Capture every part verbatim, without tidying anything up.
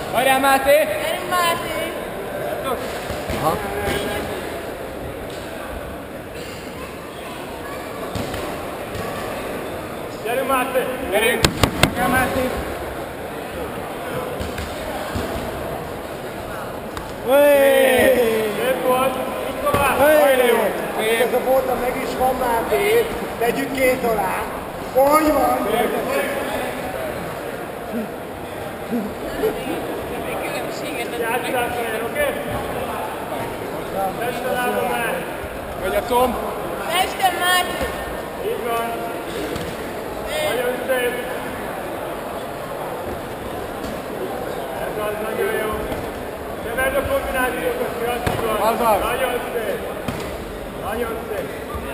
Várjál, Máté! Gyerünk, Máté! Aha. Gyerünk, Máté! Gyerünk! Gyerünk, Máté! Szép volt! Itt tovább! Ez a bolta meg is van, Máté! Tegyük két alá! Hogy van? Játszás legyen, oké? Testre lábon már! Vagy a Tom? Testem, Máté! Így van! Nagyon szép! Ez az, nagyon jó! Keverd a kombinációkat, Jancikon! Az az! Nagyon szép! Nagyon szép!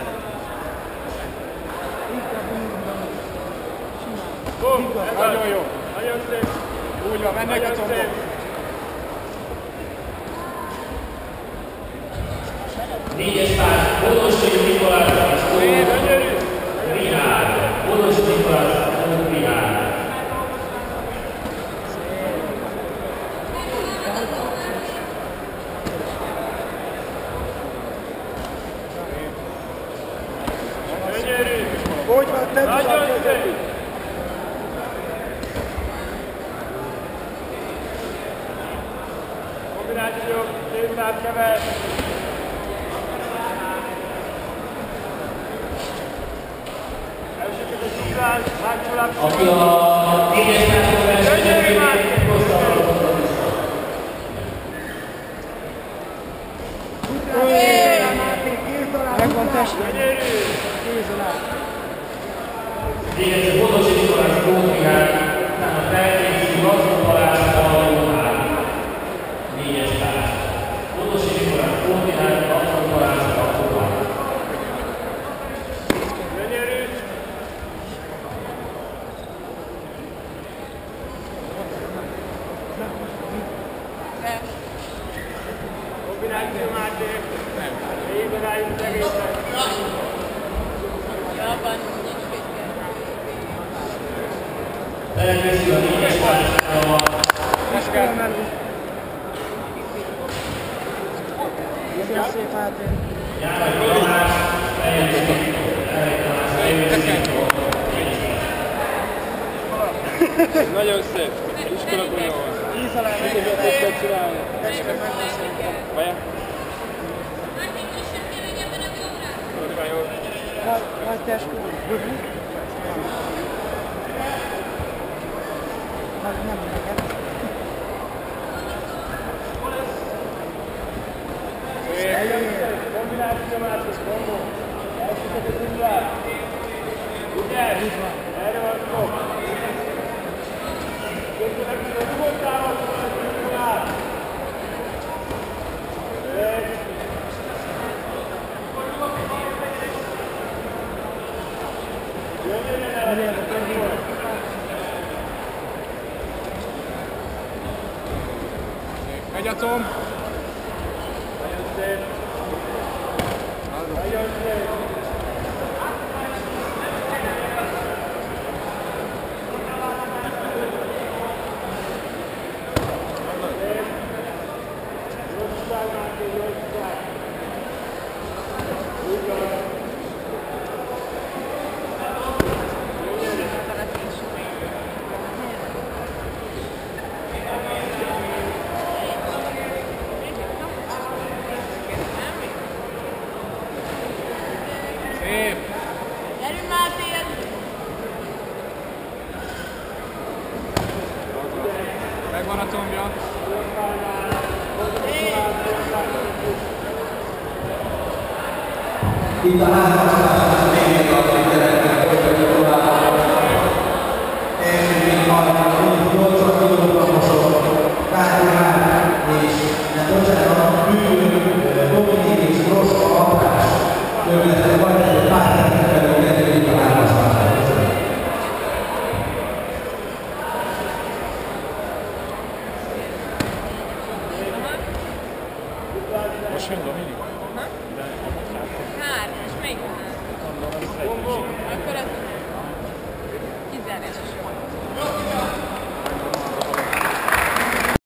Bum! Ez az! Nagyon jó! Nagyon szép! Úgy van, mennek a Nagyon tombok! szép! Négyes pár, Bodosi Nikolás, Gyönyörű! Rihár, Bodosi Nikolás, Rihár. Gyönyörű! Hogy van? Nem Nagyon tudom szép! vezetni. Kombináció, szép kever. Elsőket a szívás, hátsó láb. Aki a négyes pár Gyönyörű, Máté! Máté, kéz alá! Megvan testben! Gyönyörű! Kéz alá! Végezni Bodosi Nikolás, Rihár, utána felkészül Lassú Balázs, Balajó. Négyes pár. Bodosi Nikolás, Rihár, Lassú Balázs, Balajó. Gyönyörű! Kombináció, Máté! Végig rájuk egészen. Jobban, Felkészül a négyes pár. Köszönöm szép, Máté! János Tamás, eljöttek. Nagyon szép! Iskolakon jó van! Kéz alá! Mindegyet ezt kell csinálni! Testre megvan szerintem! Vajon? Tudod, jó? Nagy, nagy test. Nagy nem neked. Kombináció, Máté, kombó. Elsőket a szívás. Ügyes! Erre van szó. Köszönöm, hogy nyugodtál, akkor a szívás. Szép! Megy a Tom! Nagyon szép! Nagyon szép! Gyorsaság, Máté, gyorsaság! Úgy van! Szép! Gyerünk, Máté! Megvan a tombja! Itt a háztartás tényleg a tényleg folytatjuk tovább. Elsőként van nyolcvan kilógramosok, kártyán és nem bocsánat, bűnő, Dominik és Roska hatás. Többletek van, egy pár tekintetben kezdődik a háztartás. Most jön Dominik? Három, és melyik a három? Akkor az kizárás is van.